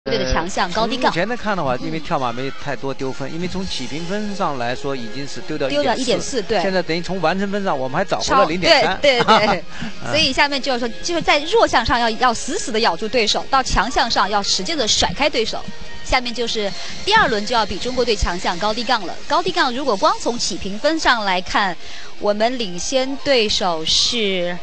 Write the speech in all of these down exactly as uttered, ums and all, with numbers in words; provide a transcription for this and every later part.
队的强项高低杠。 目前来看的话，因为跳马没太多丢分，因为从起评分上来说已经是丢掉丢掉一点四，对。 现在等于从完成分上我们还找回了零点三。 对对对。所以下面就是说，就是在弱项上要要死死的咬住对手，到强项上要使劲的甩开对手。下面就是第二轮就要比中国队强项高低杠了。高低杠如果光从起评分上来看，我们领先对手是。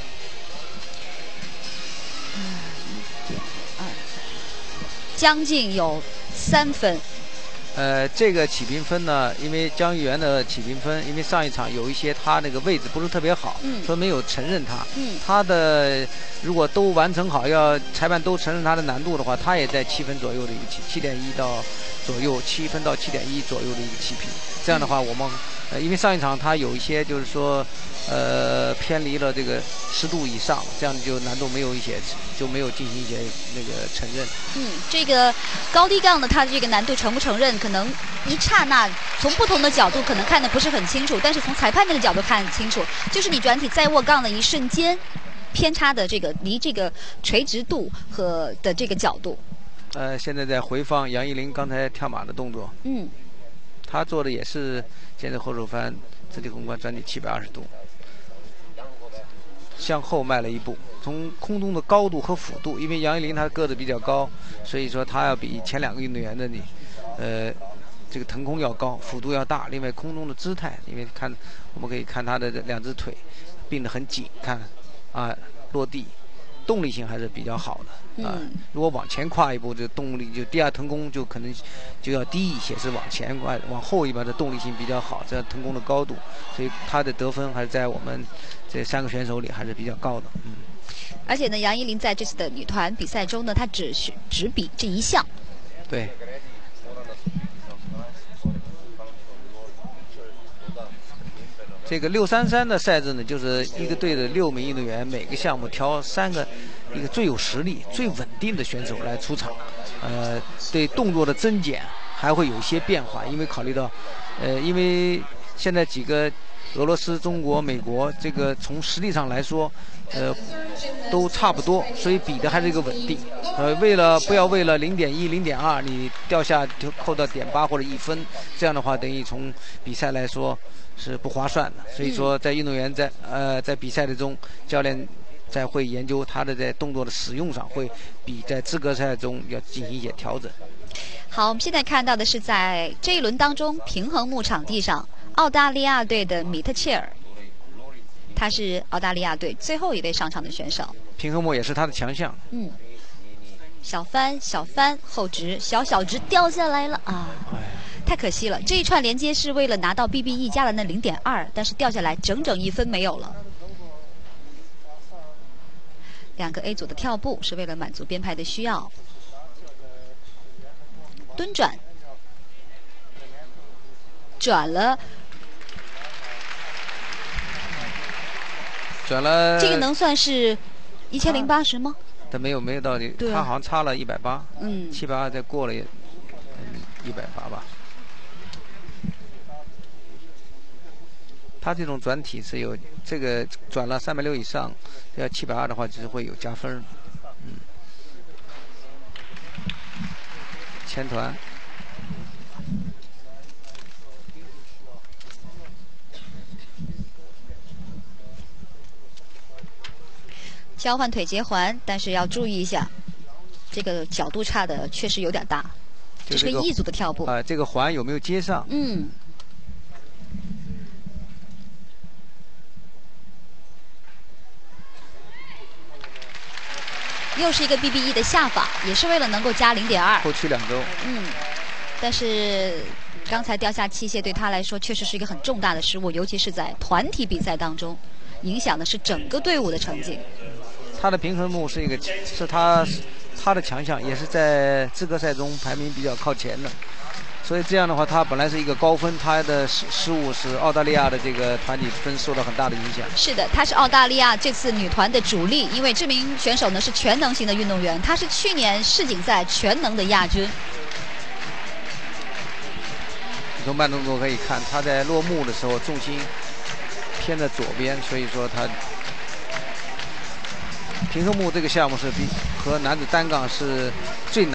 将近有三分。 呃，这个起评分呢，因为江玉源的起评分，因为上一场有一些他那个位置不是特别好， 嗯， 所以没有承认他。 嗯， 他的如果都完成好，要裁判都承认他的难度的话，他也在七分左右的一个七七点一到左右，七分到七点一左右的一个起评。这样的话，我们呃，因为上一场他有一些就是说。 呃，偏离了这个十度以上，这样就难度没有一些，就没有进行一些那个承认。 嗯，这个高低杠呢，它的这个难度承不承认，可能一刹那从不同的角度可能看得不是很清楚，但是从裁判那个角度看清楚，就是你转体在握杠的一瞬间，偏差的这个离这个垂直度和的这个角度。 呃，现在在回放杨一林刚才跳马的动作。嗯，他做的也是现在后手翻直立宏观转体七百二十度。 向后迈了一步，从空中的高度和幅度，因为杨一林他个子比较高，所以说他要比前两个运动员的你，呃，这个腾空要高，幅度要大。另外空中的姿态，因为看我们可以看他的两只腿并得很紧，看啊落地，动力性还是比较好的啊。 嗯、 如果往前跨一步，这个动力就第二腾空就可能就要低一些，是往前跨往后一边的动力性比较好，这样腾空的高度，所以他的得分还是在我们。 这三个选手里还是比较高的，嗯。 而且呢，杨一林在这次的女团比赛中呢，她只是只比这一项。 对。这个六三三的赛制呢，就是一个队的六名运动员，每个项目挑三个一个最有实力、最稳定的选手来出场。呃，对动作的增减还会有一些变化，因为考虑到，呃，因为现在几个。 俄罗斯、中国、美国，这个从实力上来说，呃，都差不多，所以比的还是一个稳定。呃，为了不要为了零点一、零点二，你掉下就扣到点八或者一分，这样的话等于从比赛来说是不划算的。所以说，在运动员在呃在比赛的中，教练在会研究他的在动作的使用上，会比在资格赛中要进行一些调整。 好，我们现在看到的是在这一轮当中平衡木场地上。 澳大利亚队的米特切尔，他是澳大利亚队最后一位上场的选手。 平衡木也是他的强项。 嗯，小翻小翻后直小小直掉下来了啊，太可惜了。这一串连接是为了拿到 B B E 加了那 零点二， 但是掉下来整整一分没有了。两个 A 组的跳步是为了满足编排的需要。蹲转，转了。 转了， 这个能算是一千零八十吗？ 他没有没有到底，他好像差了一百八，嗯，七百二再过了也一百八吧。他这种转体是有这个转了三百六以上，要七百二的话，就是会有加分。嗯，前团。 交换腿结环，但是要注意一下，这个角度差的确实有点大。这是个一组的跳步。 啊、呃，这个环有没有接上？ 嗯。又是一个 B B E 的下法，也是为了能够加 零点二。 后驱两周。 嗯。但是刚才掉下器械对他来说确实是一个很重大的失误，尤其是在团体比赛当中，影响的是整个队伍的成绩。 他的平衡木是一个，是他他的强项，也是在资格赛中排名比较靠前的。所以这样的话，他本来是一个高分，他的失失误使澳大利亚的这个团体分受到很大的影响。 是的，他是澳大利亚这次女团的主力，因为这名选手呢是全能型的运动员，他是去年世锦赛全能的亚军。 从慢动作可以看，他在落幕的时候重心偏在左边，所以说他。 平衡木这个项目是比和男子单杠是最难。